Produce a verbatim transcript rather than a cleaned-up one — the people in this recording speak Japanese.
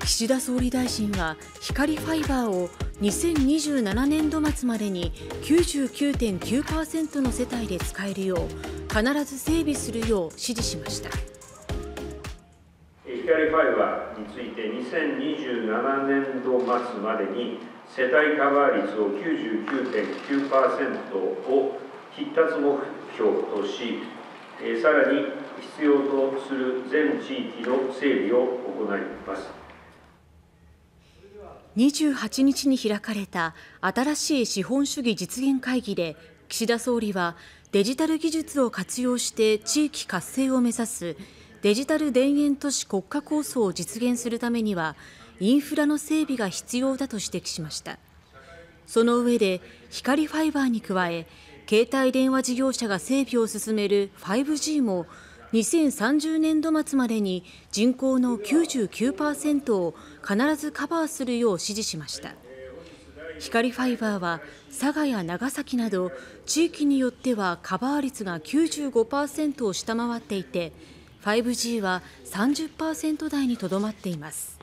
岸田総理大臣は光ファイバーをにせんにじゅうななねんど末までに きゅうじゅうきゅうてんきゅうパーセント の世帯で使えるよう必ず整備するよう指示しました。 光ファイバーについてにせんにじゅうななねんど末までに世帯カバー率を きゅうじゅうきゅうてんきゅうパーセント を必達目標とし、さらに必要とする全地域の整備を行います。 にじゅうはちにちに開かれた新しい資本主義実現会議で、岸田総理はデジタル技術を活用して地域活性を目指すデジタル田園都市国家構想を実現するためにはインフラの整備が必要だと指摘しました。その上で光ファイバーに加え、携帯電話事業者が整備を進める ファイブジー もにせんさんじゅうねんど末までに人口の きゅうじゅうきゅうパーセント を必ずカバーするよう指示しました。光ファイバーは佐賀や長崎など地域によってはカバー率が きゅうじゅうごパーセント を下回っていて、ファイブジー は さんじゅっパーセント 台にとどまっています。